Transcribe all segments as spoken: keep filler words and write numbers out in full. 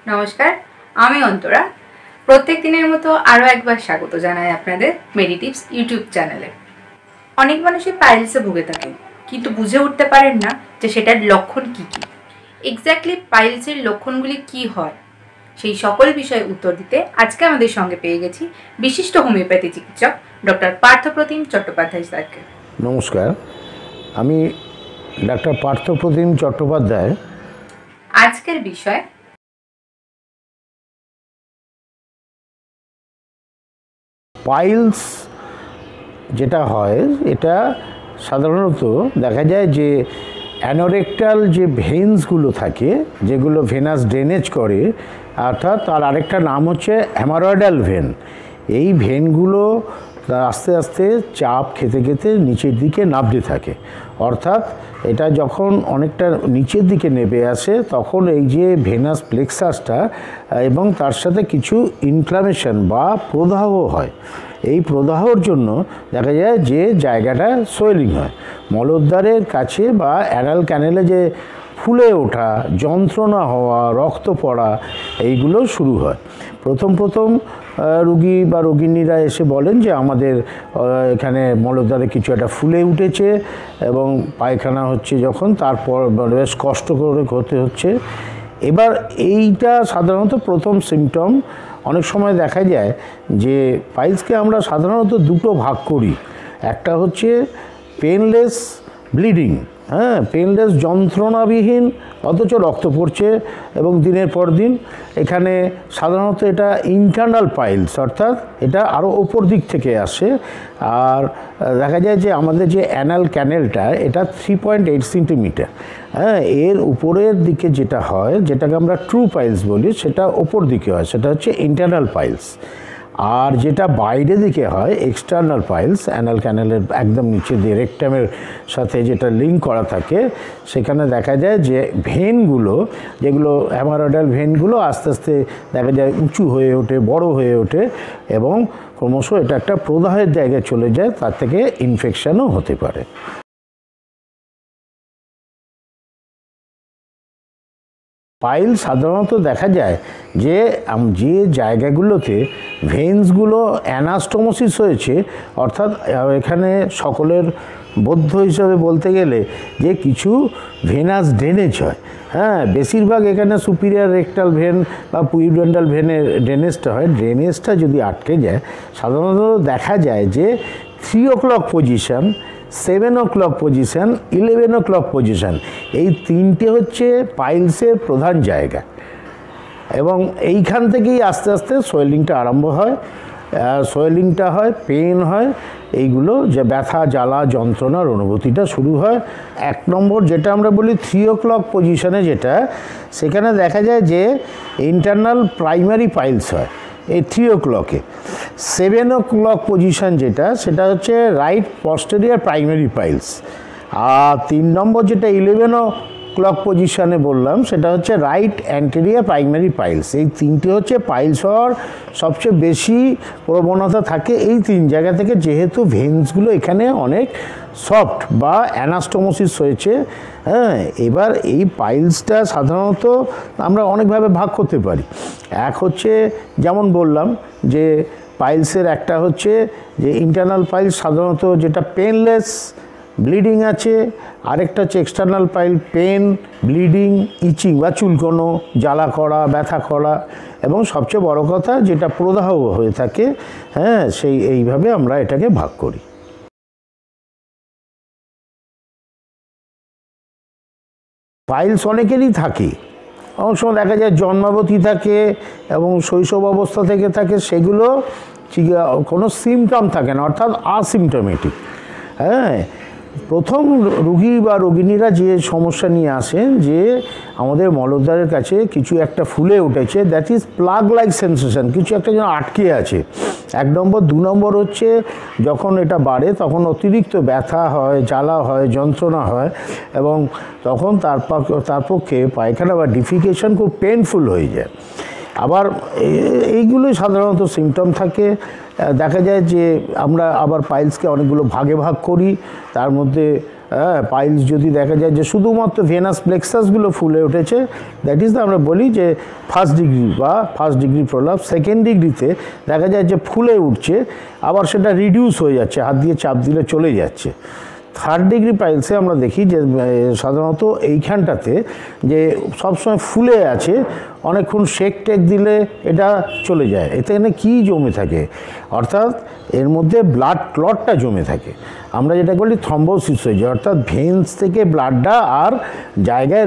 নমস্কার, আমি অন্তরা। প্রত্যেক দিনের মতো আরও একবার স্বাগত জানাই আপনাদের মেডিটিভস ইউটিউব চ্যানেলে। অনেক মানুষই পাইলসে ভুগে থাকেন, কিন্তু বুঝে উঠতে পারেন না যে সেটার লক্ষণ কি কি। এক্স্যাক্টলি পাইলসের লক্ষণগুলি কি হয়, সেই সকল বিষয়ে উত্তর দিতে আজকে আমাদের সঙ্গে পেয়ে গেছি বিশিষ্ট হোমিওপ্যাথি চিকিৎসক ডক্টর পার্থপ্রতিম চট্টোপাধ্যায় স্যারকে। নমস্কার, আমি ডাক্তার পার্থপ্রতিম চট্টোপাধ্যায়। আজকের বিষয় পাইলস যেটা হয়, এটা সাধারণত দেখা যায় যে অ্যানোরেক্টাল যে ভেন্সগুলো থাকে, যেগুলো ভেনাস ড্রেনেজ করে, অর্থাৎ তার আরেকটা নাম হচ্ছে হ্যামারয়েডাল ভেন। এই ভেনগুলো আস্তে আস্তে চাপ খেতে খেতে নিচের দিকে নামতে থাকে। অর্থাৎ এটা যখন অনেকটা নিচের দিকে নেমে আসে, তখন এই যে ভেনাস প্লেক্সাসটা এবং তার সাথে কিছু ইনফ্লামেশন বা প্রদাহ হয়। এই প্রদাহর জন্য দেখা যায় যে জায়গাটা সোয়েলিং হয়। মলদ্বারের কাছে বা অ্যানাল ক্যানেলে যে ফুলে ওঠা, যন্ত্রণা হওয়া, রক্ত পড়া, এইগুলো শুরু হয়। প্রথম প্রথম রুগী বা রোগিণীরা এসে বলেন যে আমাদের এখানে মলদ্বারে কিছু একটা ফুলে উঠেছে এবং পায়খানা হচ্ছে, যখন তারপর বেশ কষ্ট করে হতে হচ্ছে। এবার এইটা সাধারণত প্রথম সিমটম। অনেক সময় দেখা যায় যে পাইলসকে আমরা সাধারণত দুটো ভাগ করি। একটা হচ্ছে পেনলেস ব্লিডিং, হ্যাঁ, পেনলেস যন্ত্রণাবিহীন অথচ রক্ত পড়ছে এবং দিনের পর দিন। এখানে সাধারণত এটা ইন্টারনাল পাইলস, অর্থাৎ এটা আরও ওপর দিক থেকে আসে। আর দেখা যায় যে আমাদের যে অ্যানাল ক্যানেলটা, এটা থ্রি পয়েন্ট এইট সেন্টিমিটার, হ্যাঁ, এর উপরের দিকে যেটা হয়, যেটাকে আমরা ট্রু পাইলস বলি, সেটা ওপর দিকে হয়, সেটা হচ্ছে ইন্টারনাল পাইলস। আর যেটা বাইরে দিকে হয় এক্সটার্নাল পাইলস, অ্যানাল ক্যানেলের একদম নিচে দিয়ে রেকটামের সাথে যেটা লিঙ্ক করা থাকে, সেখানে দেখা যায় যে ভেনগুলো, যেগুলো হ্যামারয়েডাল ভেনগুলো আস্তে আস্তে দেখা যায় উঁচু হয়ে ওঠে, বড় হয়ে ওঠে এবং ক্রমশ এটা একটা প্রদাহের জায়গায় চলে যায়। তার থেকে ইনফেকশনও হতে পারে। পাইল সাধারণত দেখা যায় যে যে জায়গাগুলোতে ভেন্সগুলো অ্যানাস্টোমোসিস হয়েছে, অর্থাৎ এখানে সকলের বৌদ্ধ হিসাবে বলতে গেলে যে কিছু ভেনাস ড্রেনেজ হয়, হ্যাঁ, বেশিরভাগ এখানে সুপিরিয়র রেকটাল ভেন বা পুইডেন্টাল ভেনের ড্রেনেজটা হয়। ড্রেনেজটা যদি আটকে যায়, সাধারণত দেখা যায় যে three o'clock position, seven o'clock position, eleven o'clock position, এই তিনটে হচ্ছে পাইলসের প্রধান জায়গা। এবং এইখান থেকেই আস্তে আস্তে সোয়েলিংটা আরম্ভ হয়। সোয়েলিংটা হয়, পেন হয়, এইগুলো যে ব্যথা, জ্বালা, যন্ত্রণার অনুভূতিটা শুরু হয়। এক নম্বর যেটা আমরা বলি থ্রি ও ক্লক পজিশানে, যেটা সেখানে দেখা যায় যে ইন্টারনাল প্রাইমারি পাইলস হয় এই থ্রি ও ক্লকে। সেভেন ও ক্লক পজিশান যেটা, সেটা হচ্ছে রাইট পস্টেরিয়ার প্রাইমারি পাইলস। আর তিন নম্বর যেটা ইলেভেন ও ক্লক পজিশানে বললাম, সেটা হচ্ছে রাইট অ্যান্টেরিয়ার প্রাইমারি পাইলস। এই তিনটে হচ্ছে পাইলস হওয়ার সবচেয়ে বেশি প্রবণতা থাকে এই তিন জায়গা থেকে, যেহেতু ভেন্সগুলো এখানে অনেক সফট বা অ্যানাস্টোমোসিস হয়েছে। হ্যাঁ, এবার এই পাইলসটা সাধারণত আমরা অনেকভাবে ভাগ করতে পারি। এক হচ্ছে, যেমন বললাম যে পাইলসের একটা হচ্ছে যে ইন্টারনাল পাইলস, সাধারণত যেটা পেনলেস, ব্লিডিং আছে। আরেকটা হচ্ছে external pile, pain, bleeding, itching বা চুলকোনো, জ্বালা করা, ব্যথা করা, এবং সবচেয়ে বড় কথা যেটা প্রদাহ হয়ে থাকে। হ্যাঁ, সেই এইভাবে আমরা এটাকে ভাগ করি। পাইলস অনেকেরই থাকে। অনেক সময় দেখা যায় জন্মাবধি থাকে এবং শৈশব অবস্থা থেকে থাকে, সেগুলো কোনো সিমটম থাকে না, অর্থাৎ আসিমটমেটিক। হ্যাঁ, প্রথম রুগী বা রোগিণীরা যে সমস্যা নিয়ে আসেন যে আমাদের মলদ্বারের কাছে কিছু একটা ফুলে উঠেছে, that is plug like sensation, কিছু একটা যেন আটকে আছে, এক নম্বর। দু নম্বর হচ্ছে যখন এটা বাড়ে তখন অতিরিক্ত ব্যথা হয়, জ্বালা হয়, যন্ত্রণা হয় এবং তখন তার তার পক্ষে পায়খানা বা ডিফিকেশন খুব পেনফুল হয়ে যায়। আবার এইগুলোই সাধারণত সিমটম থাকে। দেখা যায় যে আমরা আবার পাইলসকে অনেকগুলো ভাগে ভাগ করি। তার মধ্যে হ্যাঁ পাইলস যদি দেখা যায় যে শুধুমাত্র ভেনাস প্লেক্সাসগুলো ফুলে উঠেছে, দ্যাট ইজ আমরা বলি যে ফার্স্ট ডিগ্রি বা ফার্স্ট ডিগ্রি প্রলাপ। সেকেন্ড ডিগ্রিতে দেখা যায় যে ফুলে উঠছে, আবার সেটা রিডিউস হয়ে যাচ্ছে, হাত দিয়ে চাপ দিলে চলে যাচ্ছে। থার্ড ডিগ্রি পাইলসে আমরা দেখি যে সাধারণত এইখানটাতে যে সবসময় ফুলে আছে, অনেকক্ষণ শেক টেক দিলে এটা চলে যায়। এতে এখানে কী জমে থাকে, অর্থাৎ এর মধ্যে ব্লাড ক্লটটা জমে থাকে। আমরা যেটা বলি থ্রম্বোসিস হয়ে যায়, অর্থাৎ ভেন্স থেকে ব্লাডটা আর জায়গায়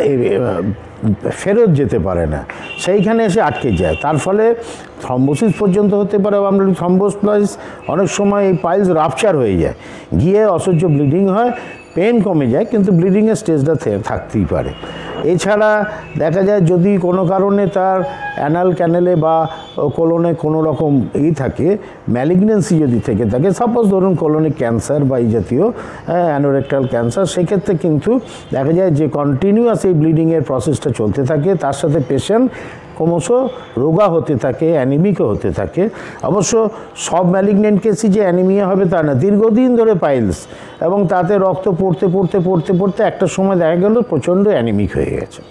ফেরত যেতে পারে না, সেইখানে এসে আটকে যায়। তার ফলে থ্রম্বোসিস পর্যন্ত হতে পারে। আমরা থ্রম্বোসপ্লাইস অনেক সময় এই পাইলস রাপচার হয়ে যায়, গিয়ে অসহ্য ব্লিডিং হয়, পেন কমে যায়, কিন্তু ব্লিডিংয়ের স্টেজটা থাকতেই পারে। এছাড়া দেখা যায় যদি কোনো কারণে তার অ্যানাল ক্যানেলে বা কোলনে কোনো রকম ই থাকে, ম্যালিগনেন্সি যদি থেকে থাকে, সাপোজ ধরুন কোলনিক ক্যান্সার বা এই জাতীয় অ্যানোরেক্টাল ক্যান্সার, সেক্ষেত্রে কিন্তু দেখা যায় যে কন্টিনিউয়াস এই ব্লিডিংয়ের প্রসেসটা চলতে থাকে, তার সাথে পেশেন্ট ক্রমশ রোগা হতে থাকে, অ্যানিমিকও হতে থাকে। অবশ্য সব ম্যালিগনেন্ট কেসই যে অ্যানিমিয়া হবে তা না, দীর্ঘদিন ধরে পাইলস এবং তাতে রক্ত পড়তে পড়তে পড়তে পড়তে একটা সময় দেখা গেল প্রচণ্ড অ্যানিমিক হয়ে গেছে।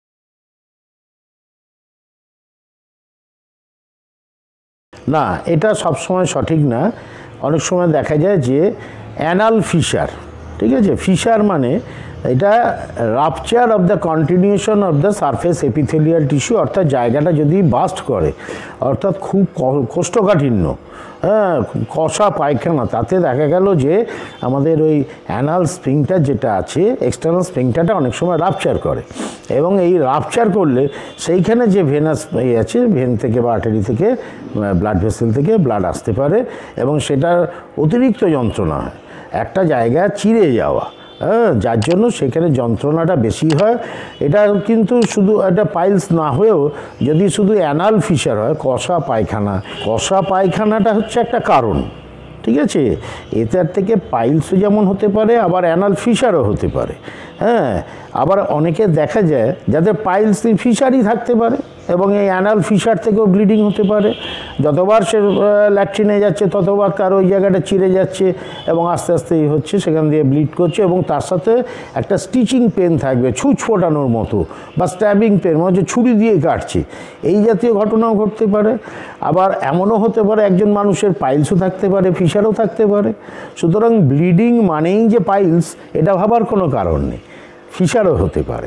না, এটা সবসময় সঠিক না। অনেক সময় দেখা যায় যে অ্যানাল ফিশার, ঠিক আছে, ফিশার মানে এটা rupture of the continuation of the surface epithelial tissue, অর্থাৎ জায়গাটা যদি বাস্ট করে, অর্থাৎ খুব কোষ্ঠকাঠিন্য, হ্যাঁ, কষা পায়খানা, তাতে দেখা গেল যে আমাদের ওই অ্যানাল স্প্রিংটার যেটা আছে, এক্সটার্নাল স্প্রিংটারটা অনেক সময় রাপচার করে, এবং এই রাপচার করলে সেইখানে যে ভেনাস আছে, ভেন থেকে বা আর্টারি থেকে, ব্লাড ভেসেল থেকে ব্লাড আসতে পারে, এবং সেটার অতিরিক্ত যন্ত্রণা হয়, একটা জায়গা চিরে যাওয়া, হ্যাঁ, যার জন্য সেখানে যন্ত্রণাটা বেশি হয়। এটা কিন্তু শুধু একটা পাইলস না হয়েও যদি শুধু অ্যানাল ফিশার হয়, কষা পায়খানা, কষা পায়খানাটা হচ্ছে একটা কারণ, ঠিক আছে। এটার থেকে পাইলসও যেমন হতে পারে, আবার অ্যানাল ফিশারও হতে পারে। হ্যাঁ, আবার অনেকে দেখা যায় যাদের পাইলস ফিশারই থাকতে পারে, এবং এই অ্যানাল ফিশার থেকেও ব্লিডিং হতে পারে। যতবার সে ল্যাট্রিনে যাচ্ছে ততবার তার ওই জায়গাটা চিরে যাচ্ছে, এবং আস্তে আস্তে হচ্ছে, সেখান দিয়ে ব্লিড করছে, এবং তার সাথে একটা স্টিচিং পেন থাকবে, ছুঁচ ফোটানোর মতো, বা স্ট্যাবিং পেন, মানে হচ্ছে ছুরি দিয়ে কাটছে, এই জাতীয় ঘটনাও ঘটতে পারে। আবার এমনও হতে পারে একজন মানুষের পাইলসও থাকতে পারে, ফিশারও থাকতে পারে। সুতরাং ব্লিডিং মানেই যে পাইলস এটা ভাবার কোনো কারণ নেই, ফিশারও হতে পারে।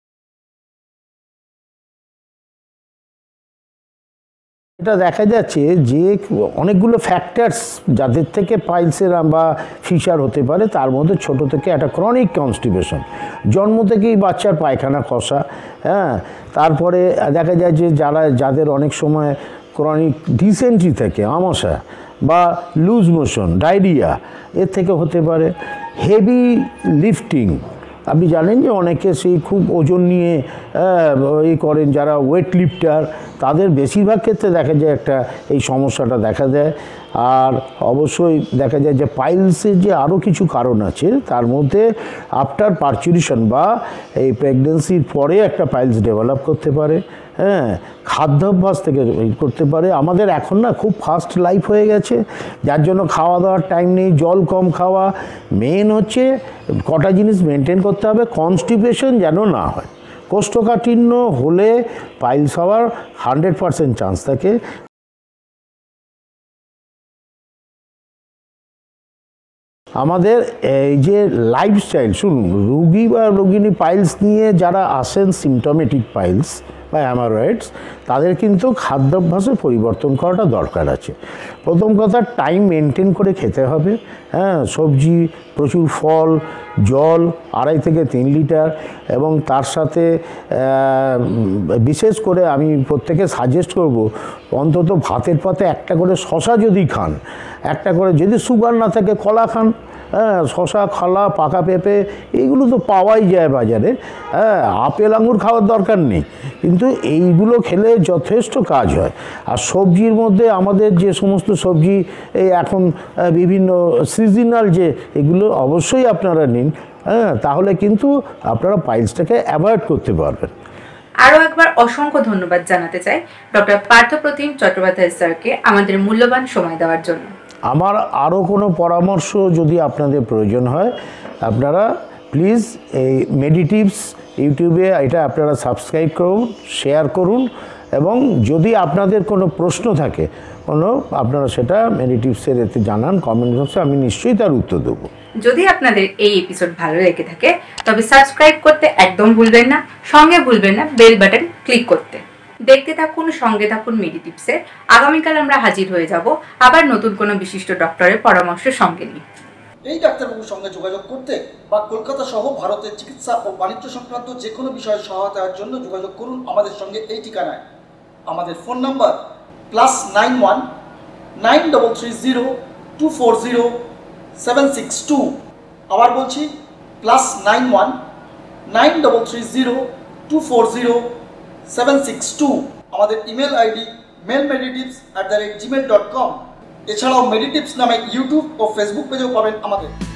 এটা দেখা যাচ্ছে যে অনেকগুলো ফ্যাক্টরস যাদের থেকে পাইলসের বা ফিশার হতে পারে, তার মধ্যে ছোট থেকে একটা ক্রনিক কনস্টিপেশন, জন্ম থেকেই বাচ্চার পায়খানা কষা, হ্যাঁ, তারপরে দেখা যায় যে যারা যাদের অনেক সময় ক্রনিক ডিসেন্ট্রি থাকে, আমাশা বা লুজ মোশন, ডায়রিয়া, এর থেকে হতে পারে। হেভি লিফটিং, আপনি জানেন যে অনেকে সেই খুব ওজন নিয়ে এই করেন, যারা ওয়েট লিফটার, তাদের বেশিরভাগ ক্ষেত্রে দেখা যায় একটা এই সমস্যাটা দেখা দেয়। আর অবশ্যই দেখা যায় যে পাইলসের যে আরও কিছু কারণ আছে, তার মধ্যে আফটার পারচুরেশন বা এই প্রেগনেন্সির পরে একটা পাইলস ডেভেলপ করতে পারে। হ্যাঁ, খাদ্যাভ্যাস থেকে করতে পারে। আমাদের এখন না খুব ফাস্ট লাইফ হয়ে গেছে, যার জন্য খাওয়া দাওয়ার টাইম নেই, জল কম খাওয়া, মেন হচ্ছে কটা জিনিস মেনটেন করতে হবে, কনস্টিপেশন যেন না হয়। কোষ্ঠকাঠিন্য হলে পাইলস হওয়ার হান্ড্রেড পারসেন্ট চান্স থাকে। আমাদের এই যে লাইফস্টাইল, শুনুন, রুগী বা রোগিনী পাইলস নিয়ে যারা আসেন, সিমটমেটিক পাইলস বা হ্যামারয়েডস, তাদের কিন্তু খাদ্যাভ্যাসে পরিবর্তন করাটা দরকার আছে। প্রথম কথা, টাইম মেনটেন করে খেতে হবে। হ্যাঁ, সবজি, প্রচুর ফল, জল আড়াই থেকে তিন লিটার, এবং তার সাথে বিশেষ করে আমি প্রত্যেকে সাজেস্ট করব, অন্তত ভাতের পাতে একটা করে শশা যদি খান, একটা করে, যদি সুগার না থাকে কলা খান। হ্যাঁ, শশা, কলা, পাকা পেঁপে, এইগুলো তো পাওয়াই যায় বাজারে। হ্যাঁ, আপেল আঙুর খাওয়ার দরকার নেই, কিন্তু এইগুলো খেলে যথেষ্ট কাজ হয়। আর সবজির মধ্যে আমাদের যে সমস্ত সবজি এই এখন বিভিন্ন সিজনাল, যে এগুলো অবশ্যই আপনারা নিন। হ্যাঁ, তাহলে কিন্তু আপনারা পাইলসটাকে অ্যাভয়েড করতে পারবেন। আরও একবার অসংখ্য ধন্যবাদ জানাতে চাই ডক্টর পার্থপ্রতিম চট্টোপাধ্যায় স্যারকে আমাদের মূল্যবান সময় দেওয়ার জন্য। আমার আরও কোনো পরামর্শ যদি আপনাদের প্রয়োজন হয় আপনারা প্লিজ এই মেডিটিভস ইউটিউবে এটা আপনারা সাবস্ক্রাইব করুন, শেয়ার করুন এবং যদি আপনাদের কোনো প্রশ্ন থাকে কোনো আপনারা সেটা মেডিটিভসের এতে জানান কমেন্ট বক্সে, আমি নিশ্চয়ই তার উত্তর দেবো। যদি আপনাদের এই এপিসোড ভালো লেগে থাকে তবে সাবস্ক্রাইব করতে একদম ভুলবেন না, সঙ্গে ভুলবেন না বেল বাটন ক্লিক করতে। দেখতে থাকুন, সঙ্গে থাকুন মেডিটিভসে। আগামীকাল আমরা হাজির হয়ে যাব আবার নতুন কোনো বিশিষ্ট ডক্টরের পরামর্শ সঙ্গে নিয়ে। এই ডাক্তারবাবুর সঙ্গে যোগাযোগ করতে বা কলকাতা সহ ভারতের চিকিৎসা ও বাণিজ্য সংক্রান্ত যে কোনো বিষয়ে সহায়তার জন্য যোগাযোগ করুন আমাদের সঙ্গে এই ঠিকানায়। আমাদের phone number plus nine one nine double three zero two four zero seven six two. আবার বলছি plus nine one nine double three zero two four zero seven six two. আমাদের email ID mail Meditives at the rate Gmail dot com. এছাড়াও Meditives নামে YouTube ও Facebook পেজেও পাবেন আমাদের।